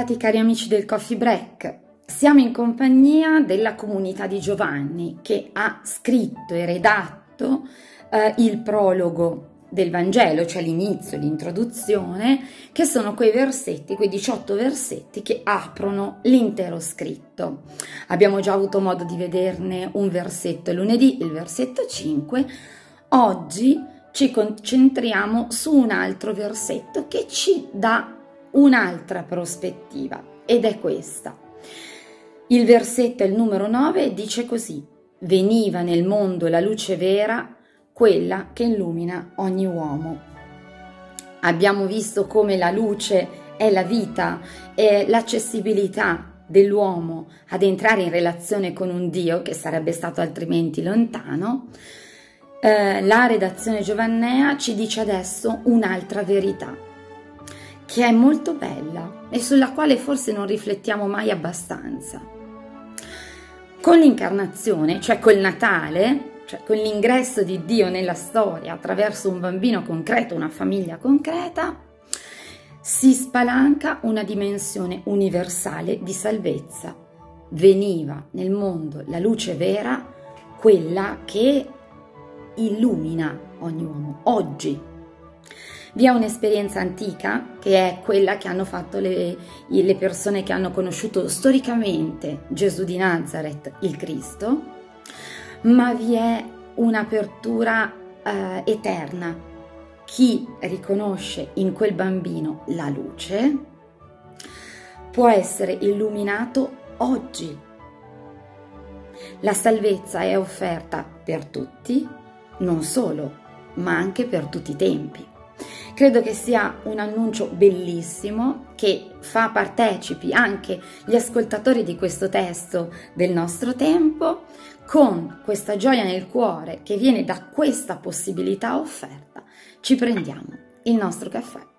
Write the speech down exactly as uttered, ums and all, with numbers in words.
bentrovati cari amici del Coffee Break. Siamo in compagnia della comunità di Giovanni che ha scritto e redatto eh, il prologo del Vangelo, cioè l'inizio, l'introduzione, che sono quei versetti, quei diciotto versetti che aprono l'intero scritto. Abbiamo già avuto modo di vederne un versetto lunedì, il versetto cinque. Oggi ci concentriamo su un altro versetto che ci dà un'altra prospettiva, ed è questa. Il versetto è il numero nove e dice così: veniva nel mondo la luce vera, quella che illumina ogni uomo. Abbiamo visto come la luce è la vita, è l'accessibilità dell'uomo ad entrare in relazione con un Dio che sarebbe stato altrimenti lontano. Eh, la redazione giovannea ci dice adesso un'altra verità, che è molto bella e sulla quale forse non riflettiamo mai abbastanza. Con l'incarnazione, cioè col Natale, cioè con l'ingresso di Dio nella storia attraverso un bambino concreto, una famiglia concreta, si spalanca una dimensione universale di salvezza. Veniva nel mondo la luce vera, quella che illumina ogni uomo. Oggi vi è un'esperienza antica che è quella che hanno fatto le, le persone che hanno conosciuto storicamente Gesù di Nazareth, il Cristo, ma vi è un'apertura eh, eterna. Chi riconosce in quel bambino la luce può essere illuminato oggi. La salvezza è offerta per tutti, non solo, ma anche per tutti i tempi. Credo che sia un annuncio bellissimo che fa partecipi anche gli ascoltatori di questo testo del nostro tempo, con questa gioia nel cuore che viene da questa possibilità offerta. Ci prendiamo il nostro caffè.